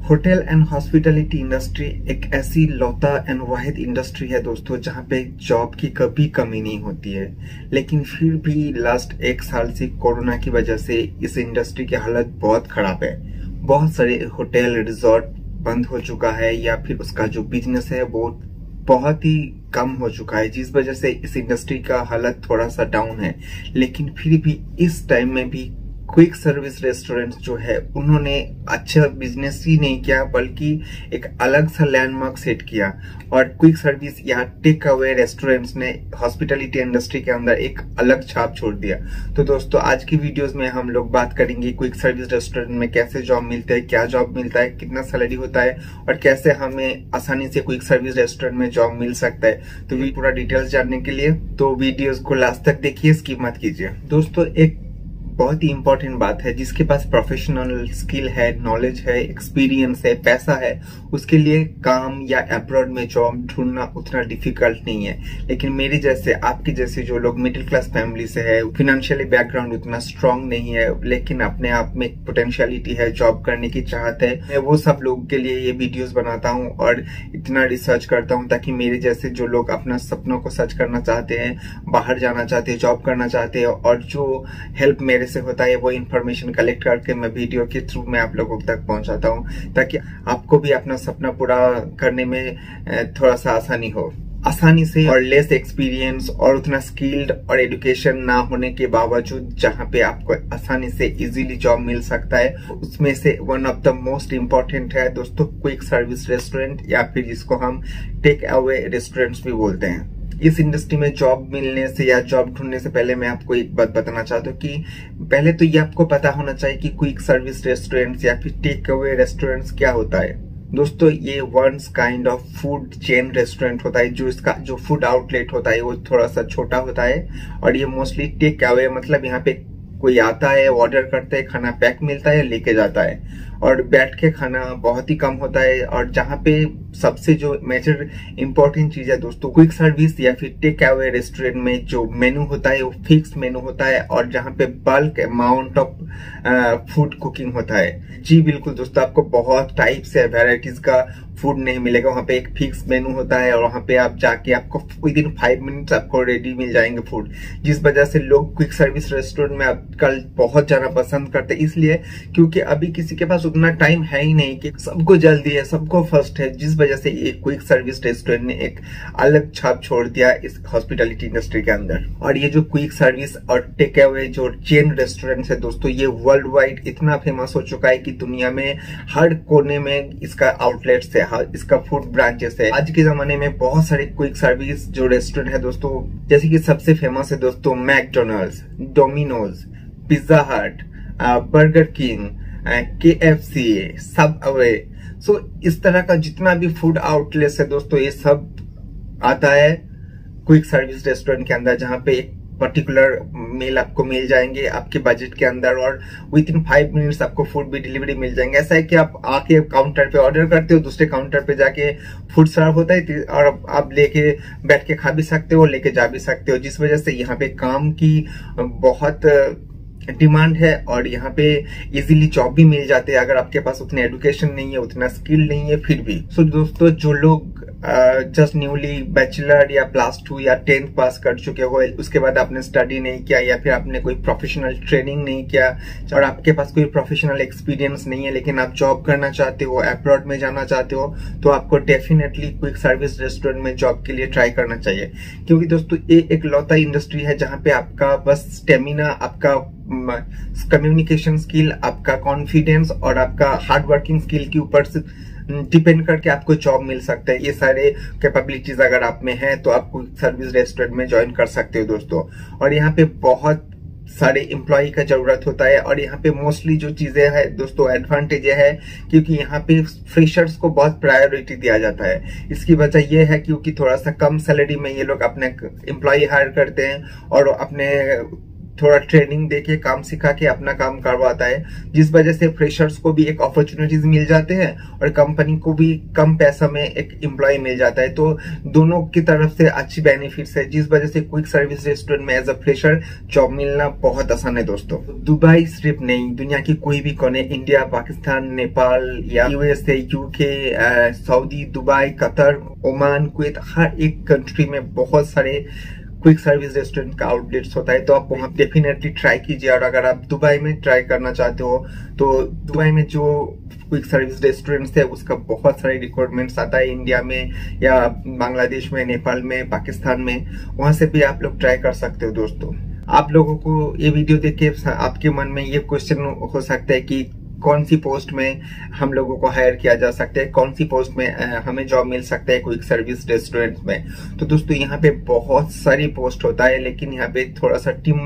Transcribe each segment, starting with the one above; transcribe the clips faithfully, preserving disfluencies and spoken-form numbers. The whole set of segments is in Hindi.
होटल एंड हॉस्पिटैलिटी इंडस्ट्री एक ऐसी लौता एंड वाहिद इंडस्ट्री है दोस्तों जहां पे जॉब की कभी कमी नहीं होती है। लेकिन फिर भी लास्ट एक साल से कोरोना की वजह से इस इंडस्ट्री की हालत बहुत खराब है। बहुत सारे होटल रिजॉर्ट बंद हो चुका है या फिर उसका जो बिजनेस है वो बहुत ही कम हो चुका है, जिस वजह से इस इंडस्ट्री का हालत थोड़ा सा डाउन है। लेकिन फिर भी इस टाइम में भी क्विक सर्विस रेस्टोरेंट्स जो है उन्होंने अच्छा बिजनेस ही नहीं किया बल्कि एक अलग सा लैंडमार्क सेट किया। और क्विक सर्विस या टेक अवे रेस्टोरेंट्स ने हॉस्पिटैलिटी इंडस्ट्री के अंदर एक अलग छाप छोड़ दिया। तो दोस्तों आज की वीडियोस में हम लोग बात करेंगे क्विक सर्विस रेस्टोरेंट में कैसे जॉब मिलते हैं, क्या जॉब मिलता है, कितना सैलरी होता है और कैसे हमें आसानी से क्विक सर्विस रेस्टोरेंट में जॉब मिल सकता है। तो पूरा डिटेल्स जानने के लिए तो वीडियोस को लास्ट तक देखिए, स्किप मत कीजिए। दोस्तों एक बहुत ही इंपॉर्टेंट बात है, जिसके पास प्रोफेशनल स्किल है, नॉलेज है, एक्सपीरियंस है, पैसा है, उसके लिए काम या अब्रॉड में जॉब ढूंढना उतना डिफिकल्ट नहीं है। लेकिन मेरे जैसे, आपके जैसे जो लोग मिडिल क्लास फैमिली से है, फाइनेंशियली बैकग्राउंड उतना स्ट्रांग नहीं है लेकिन अपने आप में पोटेंशियलिटी है, जॉब करने की चाहत है, मैं वो सब लोगों के लिए ये वीडियोस बनाता हूँ और इतना रिसर्च करता हूँ ताकि मेरे जैसे जो लोग अपना सपनों को सच करना चाहते हैं, बाहर जाना चाहते हैं, जॉब करना चाहते हैं और जो हेल्प मेरे से होता है वो इन्फॉर्मेशन कलेक्ट करके मैं वीडियो के थ्रू मैं आप लोगों तक पहुंचाता हूं ताकि आपको भी अपना सपना पूरा करने में थोड़ा सा आसानी हो। आसानी से और लेस एक्सपीरियंस और उतना स्किल्ड और एजुकेशन ना होने के बावजूद जहां पे आपको आसानी से इजीली जॉब मिल सकता है, उसमें से one of the most important है दोस्तों क्विक सर्विस रेस्टोरेंट या फिर जिसको हम टेक अवे रेस्टोरेंट्स भी बोलते हैं। इस इंडस्ट्री में जॉब मिलने से या जॉब ढूंढने से पहले मैं आपको एक बात बताना चाहता हूँ कि पहले तो ये आपको पता होना चाहिए कि क्विक सर्विस रेस्टोरेंट्स या फिर टेक अवे रेस्टोरेंट्स क्या होता है। दोस्तों ये once kind of food chain restaurant होता है। जो इसका जो फूड आउटलेट होता है वो थोड़ा सा छोटा होता है और ये मोस्टली टेक अवे, मतलब यहाँ पे कोई आता है, ऑर्डर करता है, खाना पैक मिलता है, लेके जाता है और बैठ के खाना बहुत ही कम होता है। और जहाँ पे सबसे जो मेजर इंपॉर्टेंट चीज है दोस्तों, क्विक सर्विस या फिर टेक अवे रेस्टोरेंट में जो मेनू होता है वो फिक्स मेनू होता है और जहाँ पे bulk amount of food cooking होता है। जी बिल्कुल दोस्तों, आपको बहुत टाइप से वेराइटीज का फूड नहीं मिलेगा। वहाँ पे एक फिक्स मेनू होता है और वहाँ पे आप जाके आपको विद इन फाइव मिनट्स आपको रेडी मिल जाएंगे फूड, जिस वजह से लोग क्विक सर्विस रेस्टोरेंट में आजकल बहुत जाना पसंद करते हैं। इसलिए क्योंकि अभी किसी के पास उतना टाइम है ही नहीं कि सबको जल्दी है, सबको फर्स्ट है, जिस वजह से ये क्विक सर्विस रेस्टोरेंट ने एक अलग छाप छोड़ दिया इस हॉस्पिटैलिटी इंडस्ट्री के अंदर। और ये जो क्विक सर्विस और टेक अवे जो चेन रेस्टोरेंट है दोस्तों, ये वर्ल्ड वाइड इतना फेमस हो चुका है कि दुनिया में हर कोने में इसका आउटलेट्स है, इसका फूड ब्रांचेस है। आज के जमाने में बहुत सारे क्विक सर्विस जो रेस्टोरेंट है दोस्तों, जैसे कि सबसे फेमस है दोस्तों McDonald's, Domino's, Pizza Hut, Burger King, K F C, Subway. So इस तरह का जितना भी फूड आउटलेट्स है दोस्तों, ये सब आता है क्विक सर्विस रेस्टोरेंट के अंदर, जहां पे एक पर्टिकुलर मील आपको मिल जाएंगे आपके बजट के अंदर और विद इन फाइव मिनट्स आपको फूड भी डिलीवरी मिल जाएंगे। ऐसा है कि आप आके काउंटर पे ऑर्डर करते हो, दूसरे काउंटर पे जाके फूड सर्व होता है और आप लेके बैठ के खा भी सकते हो, लेके जा भी सकते हो, जिस वजह से यहाँ पे काम की बहुत डिमांड है और यहाँ पे इजीली जॉब भी मिल जाते हैं अगर आपके पास उतने एजुकेशन नहीं है, उतना स्किल नहीं है फिर भी। सो so, दोस्तों जो लोग जस्ट न्यूली बैचलर या प्लस टू या टेंथ पास कर चुके हो, उसके बाद आपने स्टडी नहीं किया या फिर आपने कोई प्रोफेशनल ट्रेनिंग नहीं किया और आपके पास कोई प्रोफेशनल एक्सपीरियंस नहीं है लेकिन आप जॉब करना चाहते हो, अब्रॉड में जाना चाहते हो, तो आपको डेफिनेटली क्विक सर्विस रेस्टोरेंट में जॉब के लिए ट्राई करना चाहिए। क्योंकि दोस्तों ये एक लौता इंडस्ट्री है जहाँ पे आपका बस स्टेमिना, आपका कम्युनिकेशन स्किल, आपका कॉन्फिडेंस और आपका हार्ड वर्किंग स्किल के ऊपर से डिपेंड करके आपको जॉब मिल सकता है। ये सारे कैपेबिलिटीज अगर आप में है तो आप क्विक सर्विस रेस्टोरेंट में ज्वाइन कर सकते हो दोस्तों। और यहाँ पे बहुत सारे एम्प्लॉय का जरूरत होता है और यहाँ पे मोस्टली जो चीजें है दोस्तों एडवांटेज है क्योंकि यहाँ पे फ्रेशर्स को बहुत प्रायोरिटी दिया जाता है। इसकी वजह यह है क्योंकि थोड़ा सा कम सैलरी में ये लोग अपने एम्प्लॉय हायर करते हैं और अपने थोड़ा ट्रेनिंग देके काम सिखा के अपना काम करवाता है, जिस वजह से फ्रेशर्स को भी एक अपॉर्चुनिटीज मिल जाते हैं और कंपनी को भी कम पैसा में एक एम्प्लॉय मिल जाता है। तो दोनों की तरफ से अच्छी बेनिफिट्स है, जिस वजह से क्विक सर्विस रेस्टोरेंट में एज अ फ्रेशर जॉब मिलना बहुत आसान है दोस्तों। दुबई सिर्फ नहीं, दुनिया की कोई भी कोने, इंडिया, पाकिस्तान, नेपाल या USA, UK, Saudi, Dubai, Qatar, Oman, Kuwait, हर एक कंट्री में बहुत सारे क्विक सर्विस रेस्टोरेंट का आउटलेट्स होता है। तो आप वहां डेफिनेटली ट्राई कीजिए। और अगर आप दुबई में ट्राई करना चाहते हो तो दुबई में जो क्विक सर्विस रेस्टोरेंट्स है उसका बहुत सारे रिक्वायरमेंट्स आता है, इंडिया में या बांग्लादेश में, नेपाल में, पाकिस्तान में, वहां से भी आप लोग ट्राई कर सकते हो दोस्तों। आप लोगों को ये वीडियो देख के आपके मन में ये क्वेश्चन हो सकता है कि कौन सी पोस्ट में हम लोगों को हायर किया जा सकता है, कौन सी पोस्ट में हमें जॉब मिल सकता है क्विक सर्विस रेस्टोरेंट में। तो दोस्तों यहाँ पे बहुत सारी पोस्ट होता है, लेकिन यहाँ पे थोड़ा सा टीम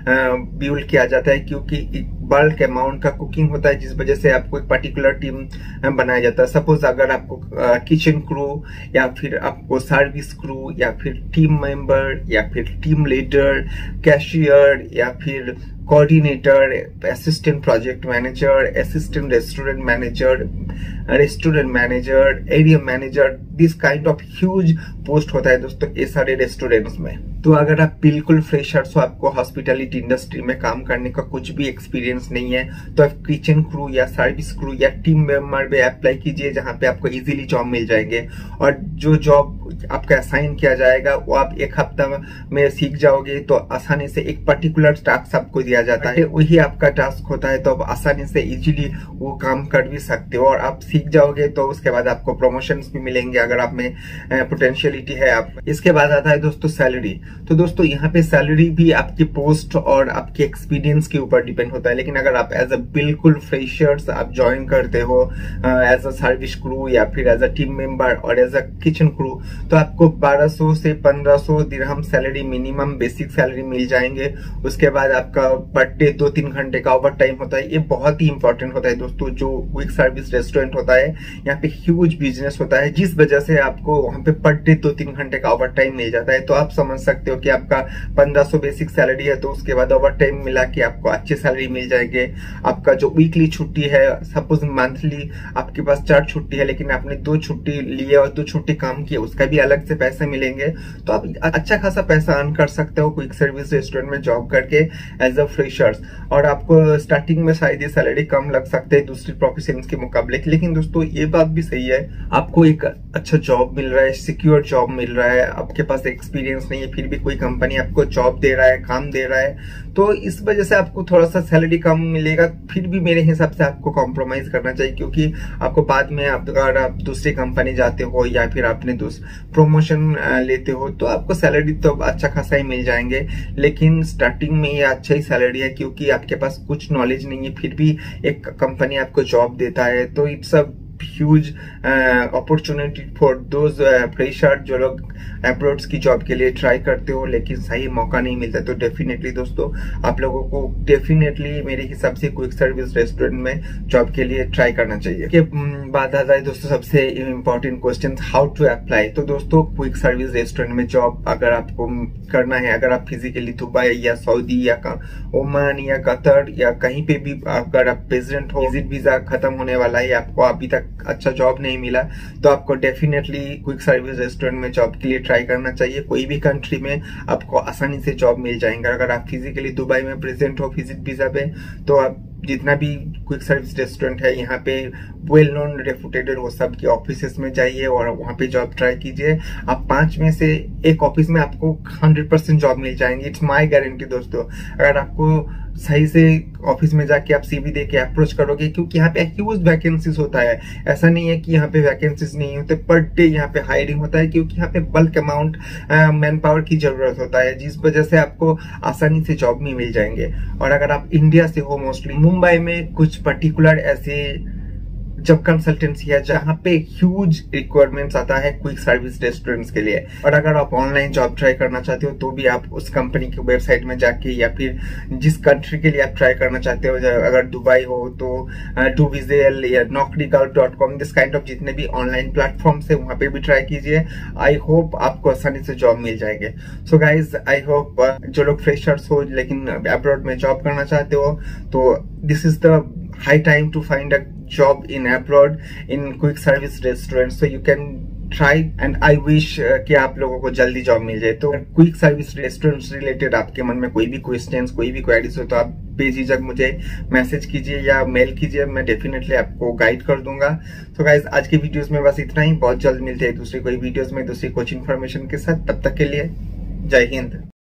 बिल्ड किया जाता है, क्योंकि बल्क अमाउंट का कुकिंग होता है, जिस वजह से आपको एक पर्टिकुलर टीम बनाया जाता है। सपोज अगर आपको किचन क्रू या फिर आपको सर्विस क्रू या फिर टीम मेंबर या फिर टीम लीडर, कैशियर या फिर coordinator, assistant project manager, assistant restaurant manager, restaurant manager, area manager, this kind of huge post होता है दोस्तों ये सारे रेस्टोरेंट्स में। तो अगर आप बिल्कुल फ्रेशर्स हो, आपको हॉस्पिटैलिटी इंडस्ट्री में काम करने का कुछ भी एक्सपीरियंस नहीं है, तो आप किचन क्रू या सर्विस क्रू या टीम मेंबर में अप्लाई कीजिए, जहां पे आपको इजीली जॉब मिल जाएंगे। और जो जॉब आपका असाइन किया जाएगा वो आप एक हफ्ता में सीख जाओगे, तो आसानी से एक पर्टिकुलर टास्क आपको दिया जाता है, वही आपका टास्क होता है, तो आप आसानी से इजीली वो काम कर भी सकते हो। और आप सीख जाओगे तो उसके बाद आपको प्रमोशंस भी मिलेंगे अगर आप में पोटेंशियलिटी है। आप इसके बाद आता है दोस्तों सैलरी। तो दोस्तों यहाँ पे सैलरी भी आपकी पोस्ट और आपके एक्सपीरियंस के ऊपर डिपेंड होता है, लेकिन अगर आप एज अ बिल्कुल फ्रेशर्स आप ज्वाइन करते हो एज अ सर्विस क्रू या फिर एज अ टीम मेंबर और एज अ किचन क्रू, तो आपको बारह सौ से पंद्रह सौ दिरहम सैलरी मिनिमम बेसिक सैलरी मिल जाएंगे। उसके बाद आपका पर डे दो तीन घंटे का ओवर टाइम होता है, ये बहुत ही इंपॉर्टेंट होता है दोस्तों। जो क्विक सर्विस रेस्टोरेंट होता है यहाँ पे ह्यूज बिजनेस होता है, जिस वजह से आपको वहां पे पर डे दो तीन घंटे का ओवर टाइम मिल जाता है। तो आप समझ सकते हो कि आपका पंद्रह सौ बेसिक सैलरी है, तो उसके बाद ओवर टाइम मिला के आपको अच्छी सैलरी मिल जाएगी। आपका जो वीकली छुट्टी है, सपोज मंथली आपके पास चार छुट्टी है, लेकिन आपने दो छुट्टी लिए और दो छुट्टी काम किए, उसका भी अलग से पैसे मिलेंगे। तो आप अच्छा खासा पैसा अर्न कर सकते हो क्विक सर्विस रेस्टोरेंट में जॉब करके एज अ फ्रेशर्स। और आपको स्टार्टिंग में शायद ये सैलरी कम लग सकते हैं दूसरी प्रोफेशंस के मुकाबले, लेकिन दोस्तों ये बात भी सही है, आपको एक अच्छा जॉब मिल रहा है, सिक्योर जॉब मिल रहा है, आपके पास एक्सपीरियंस नहीं है, फिर भी कोई कंपनी आपको जॉब दे रहा है, काम दे रहा है, तो इस वजह से आपको थोड़ा सा सैलरी कम मिलेगा। फिर भी मेरे हिसाब से आपको कॉम्प्रोमाइज करना चाहिए, क्योंकि आपको बाद में आप अगर आप दूसरी कंपनी जाते हो या फिर आपने प्रमोशन लेते हो तो आपको सैलरी तो अच्छा खासा ही मिल जाएंगे, लेकिन स्टार्टिंग में ये अच्छा ही सैलरी है, क्योंकि आपके पास कुछ नॉलेज नहीं है, फिर भी एक कंपनी आपको जॉब देता है। तो it's a huge opportunity for those fresher जो लोग अब्रॉड्स की जॉब के लिए ट्राई करते हो लेकिन सही मौका नहीं मिलता। तो डेफिनेटली दोस्तों आप लोगों को डेफिनेटली मेरे हिसाब से क्विक सर्विस रेस्टोरेंट में जॉब के लिए ट्राई करना चाहिए। के बाद आता है दोस्तों सबसे important question, how to apply. तो दोस्तों क्विक सर्विस रेस्टोरेंट में जॉब अगर आपको करना है, अगर आप फिजिकली दुबई या सऊदी या ओमान या कतर या कहीं पे भी अगर आप प्रेजेंट हो, विजिट वीजा खत्म होने वाला है, आपको अभी तक अच्छा जॉब नहीं मिला, तो आपको डेफिनेटली क्विक सर्विस रेस्टोरेंट में जॉब के लिए ट्राई करना चाहिए। कोई भी कंट्री में आपको आसानी से जॉब मिल जाएंगे। अगर आप फिजिकली दुबई में प्रेजेंट हो विजिट वीजा पे, तो आप जितना भी क्विक सर्विस रेस्टोरेंट है यहाँ पे वेल नोन रेपुटेड वो सब के ऑफिस में जाइए और वहाँ पे जॉब ट्राई कीजिए। आप पांच में से एक ऑफिस में आपको हंड्रेड परसेंट जॉब मिल जाएंगे, इट्स माय गारंटी दोस्तों। अगर आपको सही से ऑफिस में जाके आप सीवी दे के अप्रोच करोगे, क्योंकि यहाँ पे ह्यूज वैकेंसीज होता है, ऐसा नहीं है कि यहाँ पे वैकेंसीज नहीं होते, पर डे यहाँ पे हायरिंग होता है, क्योंकि यहाँ पे बल्क अमाउंट मैन पावर की जरूरत होता है, जिस वजह से आपको आसानी से जॉब में मिल जाएंगे। और अगर आप इंडिया से हो, मोस्टली मुंबई में कुछ पर्टिकुलर ऐसे जब कंसल्टेंसी है जहाँ पे ह्यूज रिक्वायरमेंट्स आता है क्विक सर्विस रेस्टोरेंट्स के लिए। और अगर आप ऑनलाइन जॉब ट्राई करना चाहते हो तो भी आप उस कंपनी की वेबसाइट में जाके या फिर जिस कंट्री के लिए आप ट्राई करना चाहते हो, अगर दुबई हो तो टू विजेल या Naukri gulf dot com, this kind of जितने भी ऑनलाइन प्लेटफॉर्म है वहां पे भी ट्राई कीजिए। आई होप आपको आसानी से जॉब मिल जाएंगे। सो गाइज आई होप जो लोग फ्रेशर्स हो लेकिन अब्रॉड में जॉब करना चाहते हो तो this is the high time to find a job in abroad in quick service restaurant, so you can try and I wish uh, कि आप लोगों को जल्दी जॉब मिल जाए। तो क्विक सर्विस रेस्टोरेंट रिलेटेड आपके मन में कोई भी क्वेश्चंस, कोई भी क्वेरीज हो तो आप बेझिझक मुझे मैसेज कीजिए या मेल कीजिए, मैं डेफिनेटली आपको गाइड कर दूंगा। तो गाइज आज के वीडियोस में बस इतना ही, बहुत जल्द मिलते हैं दूसरी कोई वीडियोस में दूसरी कुछ इन्फॉर्मेशन के साथ। तब तक के लिए जय हिंद।